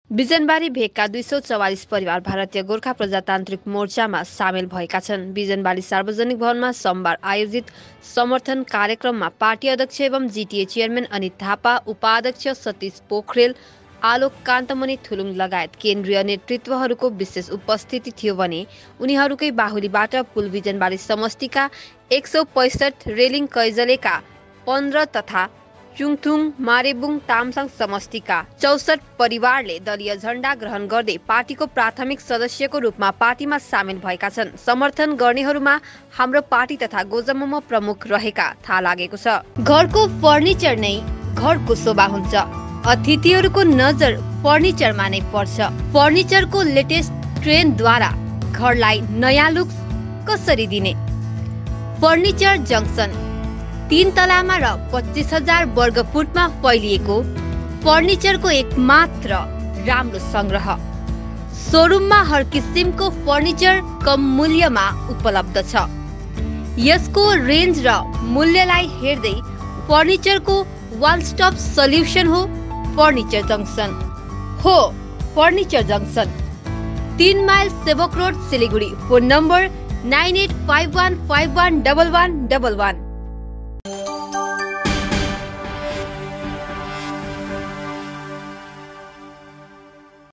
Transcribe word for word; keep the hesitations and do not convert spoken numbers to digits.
बिजनबारी भेगका दुई सौ चौवालिस परिवार भारतीय गोर्खा प्रजातान्त्रिक मोर्चामा सामेल भएका छन्। बिजनबारी सार्वजनिक भवनमा सोमबार आयोजित समर्थन कार्यक्रममा पार्टी अध्यक्ष एवं जिटिए चेयरम्यान अनित थापा, उपाध्यक्ष सतीश पोखरेल, आलोक कान्तमणि थुलुङ लगायत केन्द्रीय नेतृत्वहरूको विशेष उपस्थिति थियो भने उनीहरूकै बाहुलीबाट पुल बिजनबारी समष्टिका एक सौ पैंसठ, रेलिङ कैजलेका पन्ध्र तथा चुङथुङ मारेबुङ तामसाङ समष्टिका चौसठ परिवारले दलीय झण्डा ग्रहण गर्दै पार्टीको प्राथमिक सदस्यको रूपमा पार्टीमा सामेल भएका छन्। समर्थन गर्नेहरूमा हाम्रो पार्टी तथा गोजमोमो प्रमुख रहेका थाहा लागेको छ। घरको फर्निचर नै घरको शोभा हुन्छ। अतिथिहरूको नजर फर्निचरमा नै पर्छ। फर्निचरको लेटेस्ट ट्रेन्डद्वारा घरलाई नयाँ लुक कसरी दिने? फर्निचर जंक्सन तीन तलामा र पच्चीस हजार वर्ग फुटमा फैलिएको फर्निचरको एक मात्र राम्रो संग्रह। शोरूममा हर किसिमको फर्निचर कम मूल्यमा उपलब्ध छ। यसको रेन्ज र मूल्यलाई हेर्दै फर्निचरको वान स्टप सल्युसन हो फर्निचर जंक्सन। हो फर्निचर जंक्सन, तीन mile Sevok road, Siliguri. Phone number nine eight five one five one double one double one.